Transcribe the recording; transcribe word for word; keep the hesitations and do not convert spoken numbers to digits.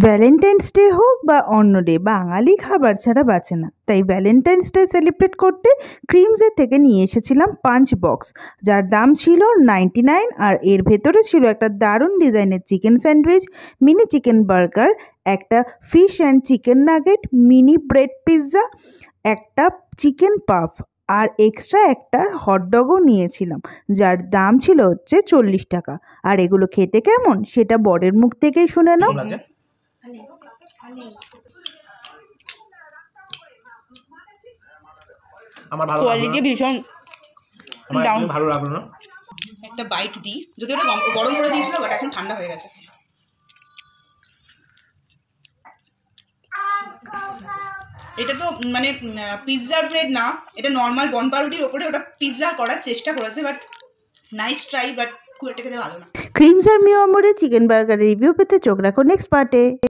Valentine's day হোক বা অন্য ডে, বাঙালি খাবার ছাড়া বাঁচে না। তাই ভ্যালেন্টাইন্স ডে সেলিব্রেট করতে ক্রিমসের থেকে নিয়ে এসেছিলাম পাঞ্চ বক্স, যার দাম ছিল নাইনটি নাইন। আর এর ভেতরে ছিল একটা দারুণ ডিজাইনের chicken sandwich, mini chicken burger, একটা fish and chicken nugget, mini bread pizza, একটা চিকেন পাফ আর এক্সট্রা একটা হটডগও নিয়েছিলাম, যার দাম ছিল হচ্ছে চল্লিশ টাকা। আর এগুলো খেতে কেমন সেটা বরের মুখ থেকেই শুনে নাও। আমার ভালো কোয়ালিটি ভীষণ ডাউন, ভালো লাগলো না। একটা বাইট দিই, যদি ওটা গরম করে দিয়েছিল বাট এখন ঠান্ডা হয়ে গেছে। এটা তো মানে পিৎজা ব্রেড না, এটা নর্মাল বন পাউরুটির ওপরে ওটা পিৎজা করার চেষ্টা করেছে, বাট নাইস ট্রাই, বাট খুব একটা খেতে ভালো না। ক্রিমস আর মিও আমরে চিকেন বার্গারের রিভিউ পেতে চোখ রাখো নেক্সট পার্টে।